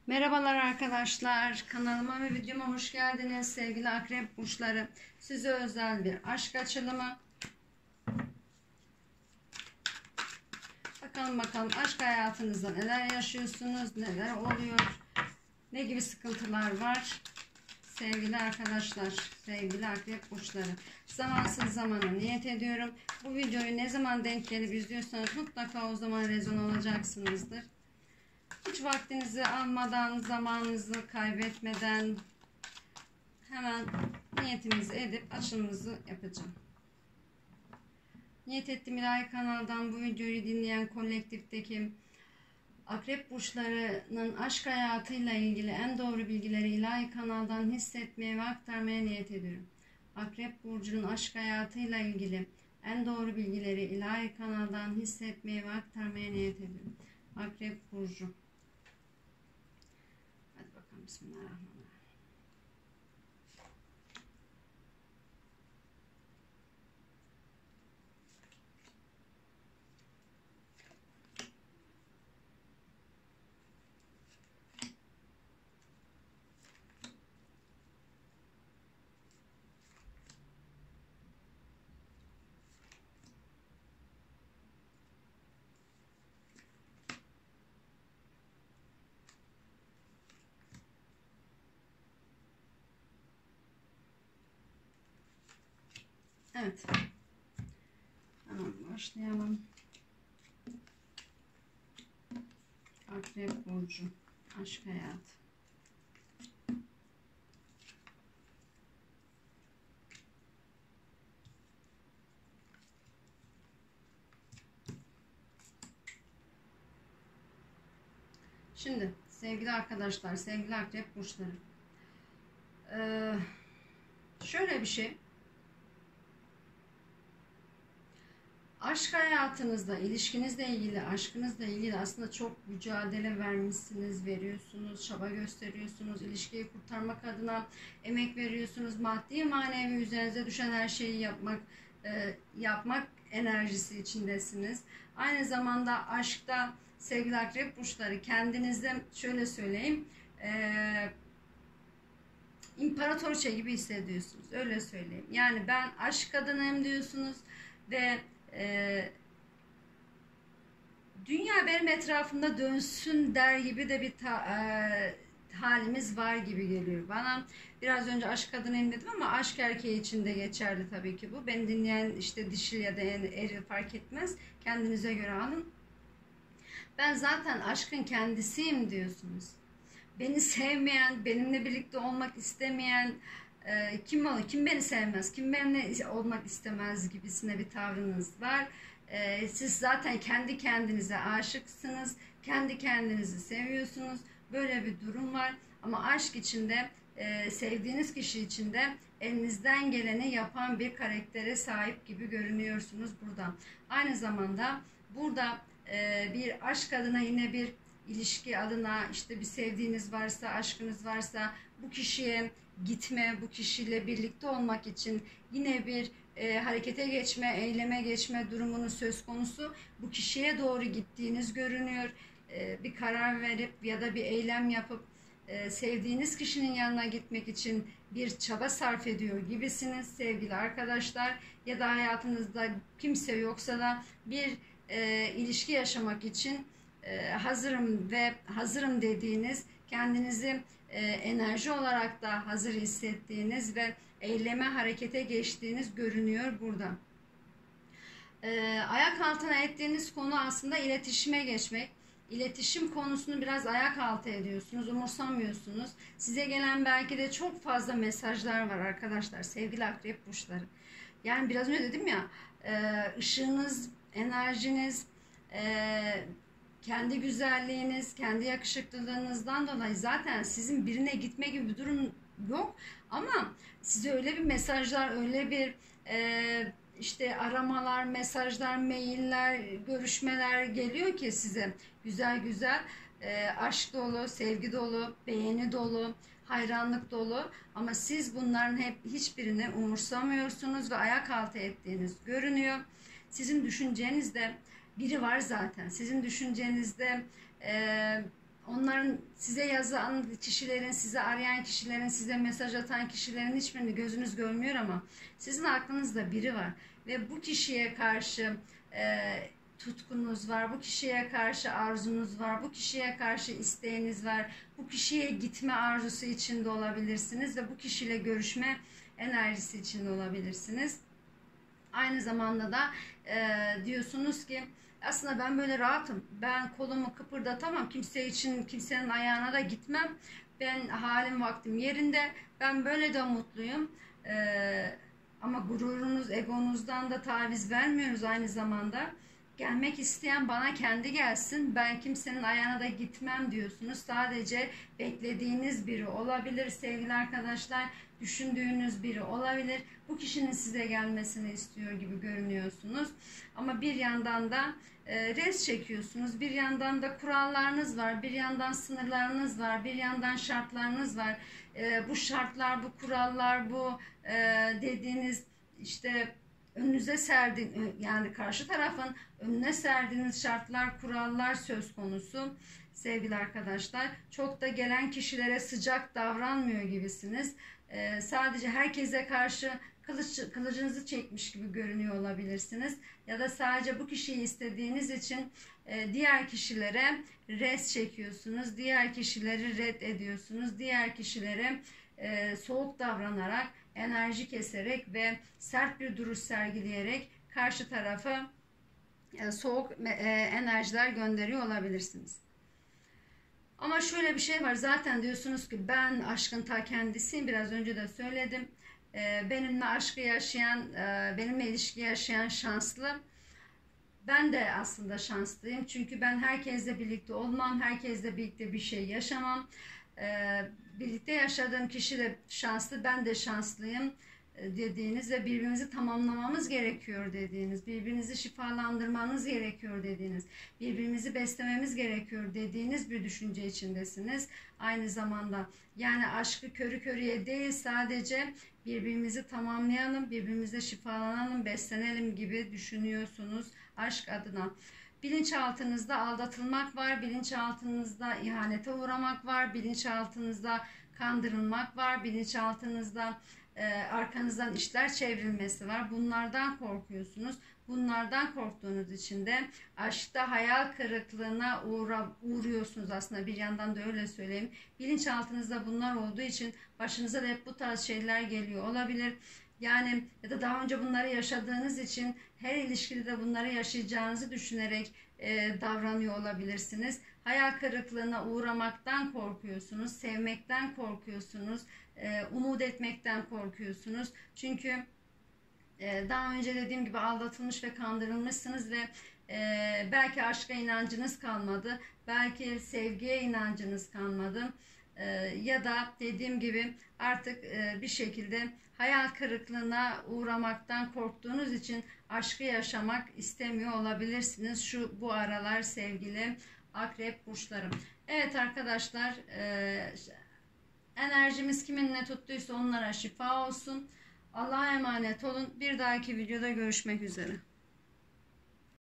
Merhabalar arkadaşlar, kanalıma ve videoma hoş geldiniz sevgili akrep burçları. Size özel bir aşk açılımı. Bakalım aşk hayatınızda neler yaşıyorsunuz, neler oluyor, ne gibi sıkıntılar var sevgili arkadaşlar, sevgili akrep burçları. Zamansız zamana niyet ediyorum. Bu videoyu ne zaman denk gelip izliyorsanız mutlaka o zaman rezon olacaksınızdır. Hiç vaktinizi almadan, zamanınızı kaybetmeden hemen niyetimizi edip açılımımızı yapacağım. Niyet ettim ilahi kanaldan bu videoyu dinleyen kolektifteki akrep burçlarının aşk hayatıyla ilgili en doğru bilgileri ilahi kanaldan hissetmeye ve aktarmaya niyet ediyorum. Akrep burcunun aşk hayatıyla ilgili en doğru bilgileri ilahi kanaldan hissetmeye ve aktarmaya niyet ediyorum. Akrep burcu. Hadi bakalım, bismillahirrahmanirrahim. Evet. Tamam, başlayalım. Akrep burcu, aşk hayatı. Şimdi sevgili arkadaşlar, sevgili akrep burçları. Şöyle bir şey. Aşk hayatınızda, ilişkinizle ilgili, aşkınızla ilgili aslında çok mücadele vermişsiniz, veriyorsunuz, çaba gösteriyorsunuz, ilişkiyi kurtarmak adına emek veriyorsunuz, maddi manevi üzerinize düşen her şeyi yapmak enerjisi içindesiniz. Aynı zamanda aşkta sevgili akrep burçları kendinizde şöyle söyleyeyim, imparatoriçe gibi hissediyorsunuz, öyle söyleyeyim. Yani ben aşk kadınıyım diyorsunuz ve dünya benim etrafımda dönsün der gibi de bir halimiz var gibi geliyor bana. Biraz önce aşk kadınıyım dedim ama aşk erkeği için de geçerli tabii ki bu. Beni dinleyen işte dişil ya da eril fark etmez. Kendinize göre alın. Ben zaten aşkın kendisiyim diyorsunuz. Beni sevmeyen, benimle birlikte olmak istemeyen kim olur? Kim beni sevmez? Kim benimle olmak istemez gibisine bir tavrınız var. Siz zaten kendi kendinize aşıksınız. Kendi kendinizi seviyorsunuz. Böyle bir durum var. Ama aşk içinde, sevdiğiniz kişi içinde elinizden geleni yapan bir karaktere sahip gibi görünüyorsunuz burada. Aynı zamanda burada bir aşk adına, yine bir ilişki adına, işte bir sevdiğiniz varsa, aşkınız varsa bu kişiye gitme, bu kişiyle birlikte olmak için yine bir harekete geçme, eyleme geçme durumunun söz konusu. Bu kişiye doğru gittiğiniz görünüyor. Bir karar verip ya da bir eylem yapıp sevdiğiniz kişinin yanına gitmek için bir çaba sarf ediyor gibisiniz sevgili arkadaşlar. Ya da hayatınızda kimse yoksa da bir ilişki yaşamak için hazırım dediğiniz, kendinizi enerji olarak da hazır hissettiğiniz ve eyleme, harekete geçtiğiniz görünüyor burada. Ayak altına ettiğiniz konu aslında iletişime geçmek. İletişim konusunu biraz ayak altı ediyorsunuz, umursamıyorsunuz. Size gelen belki de çok fazla mesajlar var arkadaşlar, sevgili akrep burçları. Yani biraz önce dedim ya, ışığınız, enerjiniz, kendi güzelliğiniz, kendi yakışıklılığınızdan dolayı zaten sizin birine gitme gibi bir durum yok. Ama size öyle bir mesajlar, öyle bir işte aramalar, mesajlar, mailler, görüşmeler geliyor ki size güzel güzel, aşk dolu, sevgi dolu, beğeni dolu, hayranlık dolu. Ama siz bunların hiçbirini umursamıyorsunuz ve ayak altı ettiğiniz görünüyor. Sizin düşüncenizde biri var zaten. Sizin düşüncenizde onların size yazan kişilerin, size arayan kişilerin, size mesaj atan kişilerin hiçbirini gözünüz görmüyor ama sizin aklınızda biri var ve bu kişiye karşı tutkunuz var, bu kişiye karşı arzunuz var, bu kişiye karşı isteğiniz var, bu kişiye gitme arzusu içinde olabilirsiniz ve bu kişiyle görüşme enerjisi içinde olabilirsiniz. Aynı zamanda da diyorsunuz ki aslında ben böyle rahatım, ben kolumu kıpırdatamam, kimse için kimsenin ayağına da gitmem, ben halim vaktim yerinde, ben böyle de mutluyum. Ama gururunuz, egonuzdan da taviz vermiyoruz aynı zamanda. Gelmek isteyen bana kendi gelsin, ben kimsenin ayağına da gitmem diyorsunuz. Sadece beklediğiniz biri olabilir sevgili arkadaşlar, düşündüğünüz biri olabilir. Bu kişinin size gelmesini istiyor gibi görünüyorsunuz. Ama bir yandan da res çekiyorsunuz, bir yandan da kurallarınız var, bir yandan sınırlarınız var, bir yandan şartlarınız var. Bu şartlar, bu kurallar, bu dediğiniz işte önünüze serdiğin, yani karşı tarafın önüne serdiğiniz şartlar, kurallar söz konusu sevgili arkadaşlar. Çok da gelen kişilere sıcak davranmıyor gibisiniz. Sadece herkese karşı kılıcınızı çekmiş gibi görünüyor olabilirsiniz. Ya da sadece bu kişiyi istediğiniz için diğer kişilere res çekiyorsunuz. Diğer kişileri red ediyorsunuz. Diğer kişilere soğuk davranarak, enerji keserek ve sert bir duruş sergileyerek karşı tarafa soğuk enerjiler gönderiyor olabilirsiniz. Ama şöyle bir şey var, zaten diyorsunuz ki ben aşkın ta kendisiyim, biraz önce de söyledim. Benimle aşkı yaşayan, benimle ilişki yaşayan şanslı. Ben de aslında şanslıyım çünkü ben herkesle birlikte olmam, herkesle birlikte bir şey yaşamam. Birlikte yaşadığım kişi de şanslı, ben de şanslıyım dediğiniz ve birbirimizi tamamlamamız gerekiyor dediğiniz, birbirinizi şifalandırmanız gerekiyor dediğiniz, birbirimizi beslememiz gerekiyor dediğiniz bir düşünce içindesiniz. Aynı zamanda yani aşkı körü körüye değil, sadece birbirimizi tamamlayalım, birbirimize şifalanalım, beslenelim gibi düşünüyorsunuz aşk adına. Bilinçaltınızda aldatılmak var, bilinçaltınızda ihanete uğramak var, bilinçaltınızda kandırılmak var, bilinçaltınızda arkanızdan işler çevrilmesi var. Bunlardan korkuyorsunuz. Bunlardan korktuğunuz için de aşkta hayal kırıklığına uğruyorsunuz aslında, bir yandan da öyle söyleyeyim. Bilinçaltınızda bunlar olduğu için başınıza da hep bu tarz şeyler geliyor olabilir. Yani ya da daha önce bunları yaşadığınız için her ilişkide de bunları yaşayacağınızı düşünerek davranıyor olabilirsiniz. Hayal kırıklığına uğramaktan korkuyorsunuz, sevmekten korkuyorsunuz, umut etmekten korkuyorsunuz. Çünkü daha önce dediğim gibi aldatılmış ve kandırılmışsınız ve belki aşka inancınız kalmadı, belki sevgiye inancınız kalmadı. Ya da dediğim gibi artık bir şekilde hayal kırıklığına uğramaktan korktuğunuz için aşkı yaşamak istemiyor olabilirsiniz bu aralar sevgili akrep burçlarım. Evet arkadaşlar, enerjimiz kiminle tuttuysa onlara şifa olsun. Allah'a emanet olun. Bir dahaki videoda görüşmek üzere.